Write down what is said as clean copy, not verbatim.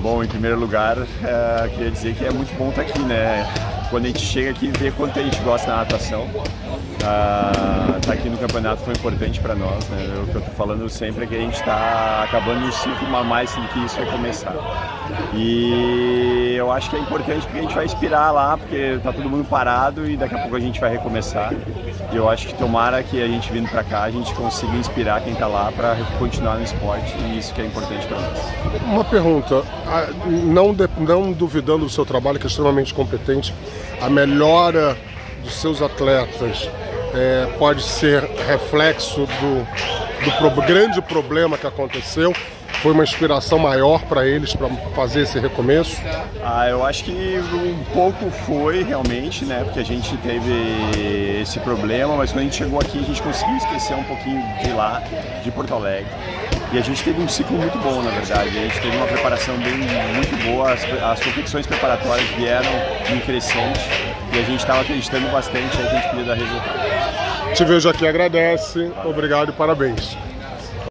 Bom, em primeiro lugar, queria dizer que é muito bom estar aqui, né? Quando a gente chega aqui e vê quanto a gente gosta da natação, estar aqui no campeonato foi importante para nós, né? O que eu estou falando sempre é que a gente está acabando um ciclo, mas mais do que isso vai começar. E eu acho que é importante porque a gente vai inspirar lá, porque está todo mundo parado e daqui a pouco a gente vai recomeçar. E eu acho que tomara que a gente vindo para cá, a gente consiga inspirar quem está lá para continuar no esporte, e isso que é importante para nós. Uma pergunta, não duvidando do seu trabalho, que é extremamente competente, a melhora dos seus atletas pode ser reflexo do grande problema que aconteceu? Foi uma inspiração maior para eles para fazer esse recomeço? Eu acho que um pouco foi realmente, né? Porque a gente teve esse problema, mas quando a gente chegou aqui a gente conseguiu esquecer um pouquinho de lá, de Porto Alegre. E a gente teve um ciclo muito bom, na verdade. A gente teve uma preparação muito boa, as competições preparatórias vieram em crescente e a gente estava acreditando bastante que a gente podia dar resultado. Te vejo aqui, agradece, obrigado e parabéns.